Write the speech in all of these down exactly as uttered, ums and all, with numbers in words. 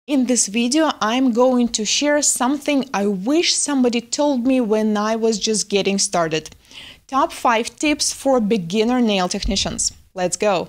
In this video, I'm going to share something I wish somebody told me when I was just getting started. Top five tips for beginner nail technicians. Let's go!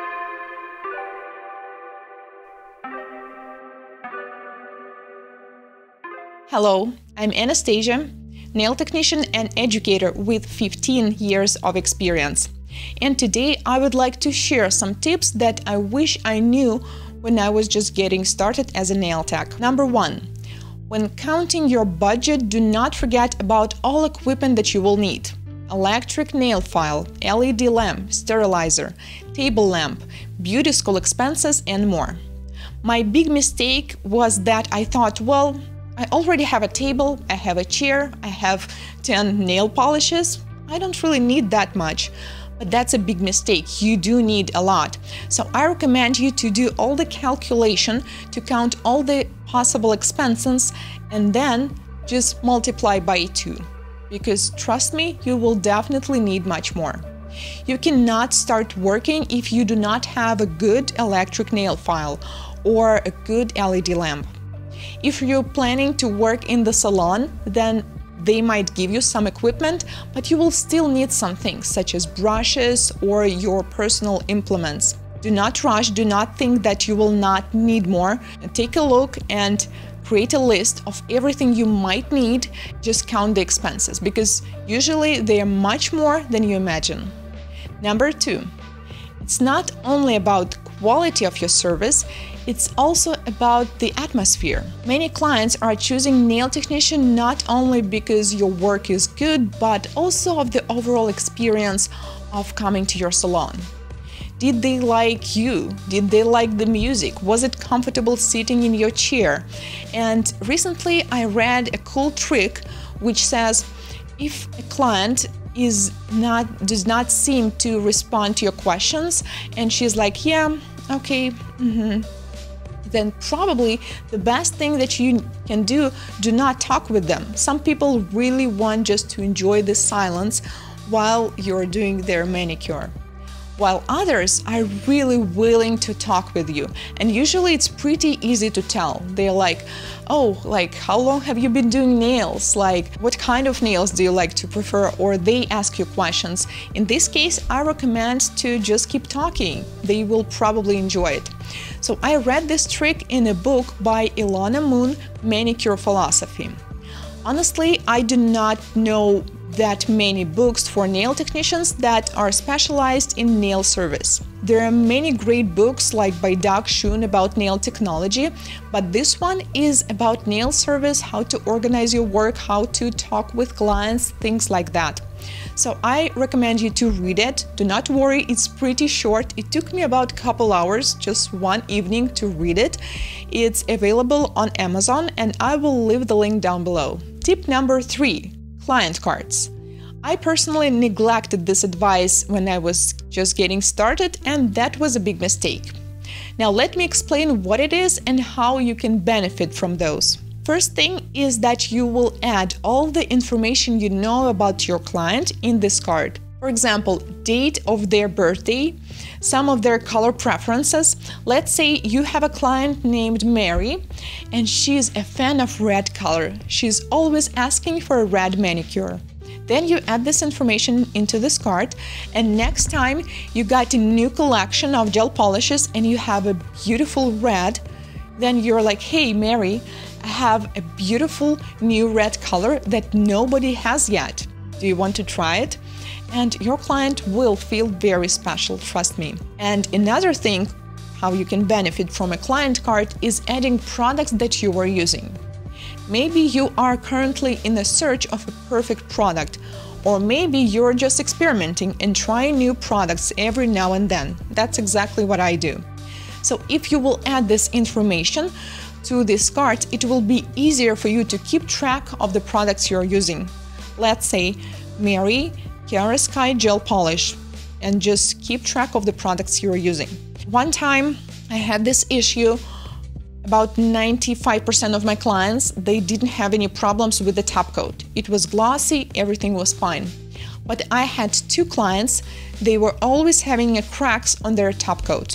Hello, I'm Anastasia, nail technician and educator with fifteen years of experience. And today I would like to share some tips that I wish I knew when I was just getting started as a nail tech. Number one, when counting your budget, do not forget about all equipment that you will need. Electric nail file, L E D lamp, sterilizer, table lamp, beauty school expenses, and more. My big mistake was that I thought, well, I already have a table, I have a chair, I have ten nail polishes. I don't really need that much. But that's a big mistake. You do need a lot. So I recommend you to do all the calculation, to count all the possible expenses, and then just multiply by two. Because trust me, you will definitely need much more. You cannot start working if you do not have a good electric nail file or a good L E D lamp. If you're planning to work in the salon, then they might give you some equipment, but you will still need some things such as brushes or your personal implements. Do not rush, do not think that you will not need more. Take a look and create a list of everything you might need. Just count the expenses because usually they are much more than you imagine. Number two, it's not only about quality of your service, it's also about the atmosphere. Many clients are choosing nail technician not only because your work is good, but also of the overall experience of coming to your salon. Did they like you? Did they like the music? Was it comfortable sitting in your chair? And recently I read a cool trick which says if a client is not does not seem to respond to your questions and she's like, yeah, okay, mm-hmm, then probably the best thing that you can do, do not talk with them. Some people really want just to enjoy the silence while you're doing their manicure, while others are really willing to talk with you. And usually it's pretty easy to tell. They're like, oh, like, how long have you been doing nails? Like, what kind of nails do you like to prefer? Or they ask you questions. In this case, I recommend to just keep talking. They will probably enjoy it. So I read this trick in a book by Ilona Moon, Manicure Philosophy. Honestly, I do not know that many books for nail technicians that are specialized in nail service. There are many great books like by Doug Schoon about nail technology, but this one is about nail service, how to organize your work, how to talk with clients, things like that. So I recommend you to read it. Do not worry, it's pretty short. It took me about a couple hours, just one evening to read it. It's available on Amazon and I will leave the link down below. Tip number three. Client cards. I personally neglected this advice when I was just getting started, and that was a big mistake. Now let me explain what it is and how you can benefit from those. First thing is that you will add all the information you know about your client in this card. For example, date of their birthday, some of their color preferences. Let's say you have a client named Mary and she's a fan of red color. She's always asking for a red manicure. Then you add this information into this card, and next time you got a new collection of gel polishes and you have a beautiful red, then you're like, hey Mary, I have a beautiful new red color that nobody has yet. Do you want to try it? And your client will feel very special, trust me. And another thing, how you can benefit from a client card is adding products that you are using. Maybe you are currently in the search of a perfect product, or maybe you're just experimenting and trying new products every now and then. That's exactly what I do. So if you will add this information to this card, it will be easier for you to keep track of the products you're using. Let's say Mary Chiara Sky gel polish, and just keep track of the products you're using. One time I had this issue. About ninety-five percent of my clients, they didn't have any problems with the top coat. It was glossy, everything was fine. But I had two clients, they were always having a cracks on their top coat.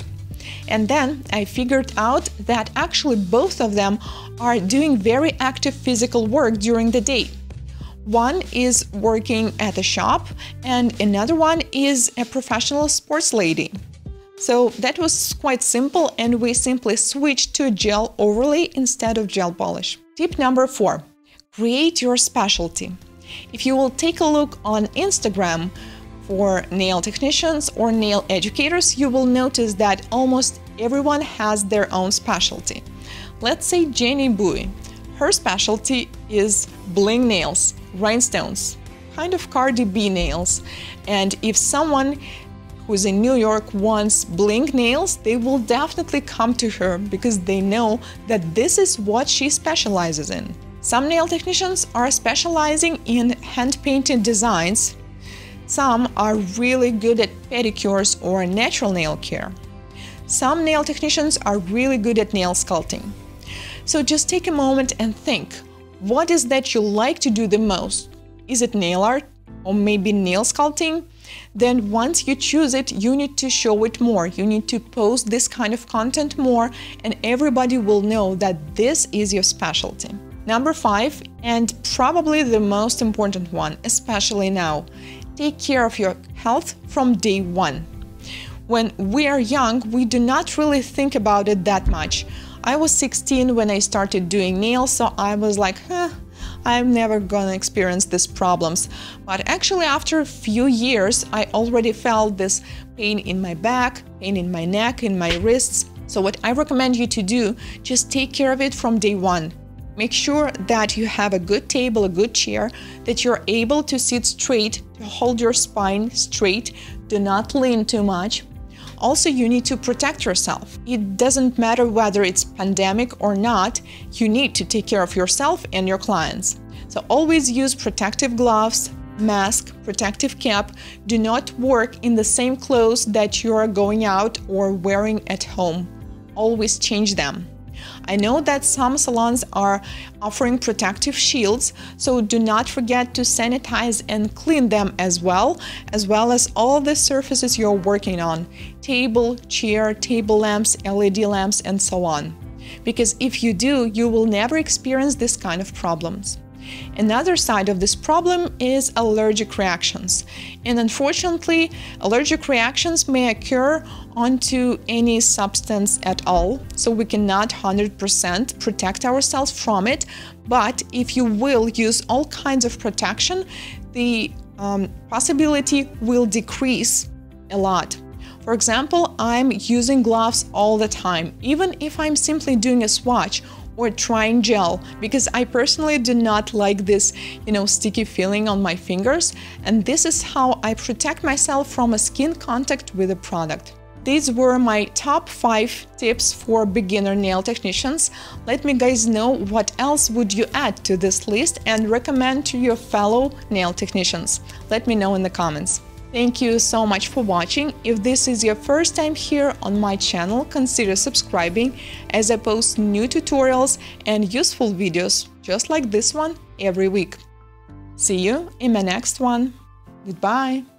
And then I figured out that actually both of them are doing very active physical work during the day. One is working at a shop and another one is a professional sports lady. So that was quite simple, and we simply switched to a gel overlay instead of gel polish. Tip number four, create your specialty. If you will take a look on Instagram for nail technicians or nail educators, you will notice that almost everyone has their own specialty. Let's say Jenny Bowie. Her specialty is bling nails, rhinestones, kind of Cardi B nails. And if someone who's in New York wants bling nails, they will definitely come to her because they know that this is what she specializes in. Some nail technicians are specializing in hand-painted designs. Some are really good at pedicures or natural nail care. Some nail technicians are really good at nail sculpting. So just take a moment and think, what is that you like to do the most? Is it nail art or maybe nail sculpting? Then once you choose it, you need to show it more. You need to post this kind of content more, and everybody will know that this is your specialty. Number five, and probably the most important one, especially now, take care of your health from day one. When we are young, we do not really think about it that much. I was sixteen when I started doing nails, so I was like, huh, I'm never gonna experience these problems. But actually after a few years, I already felt this pain in my back, pain in my neck, in my wrists. So what I recommend you to do, just take care of it from day one. Make sure that you have a good table, a good chair, that you're able to sit straight, to hold your spine straight, do not lean too much. Also, you need to protect yourself. It doesn't matter whether it's pandemic or not, you need to take care of yourself and your clients. So always use protective gloves, mask, protective cap. Do not work in the same clothes that you are going out or wearing at home. Always change them. I know that some salons are offering protective shields, so do not forget to sanitize and clean them as well, as well as all the surfaces you're working on, table, chair, table lamps, L E D lamps, and so on. Because if you do, you will never experience this kind of problems. Another side of this problem is allergic reactions. And unfortunately, allergic reactions may occur onto any substance at all, so we cannot one hundred percent protect ourselves from it. But if you will use all kinds of protection, the um, possibility will decrease a lot. For example, I'm using gloves all the time, even if I'm simply doing a swatch or trying gel, because I personally do not like this, you know, sticky feeling on my fingers, and this is how I protect myself from a skin contact with a product. These were my top five tips for beginner nail technicians. Let me guys know what else would you add to this list and recommend to your fellow nail technicians. Let me know in the comments. Thank you so much for watching. If this is your first time here on my channel, consider subscribing, as I post new tutorials and useful videos just like this one every week. See you in my next one. Goodbye!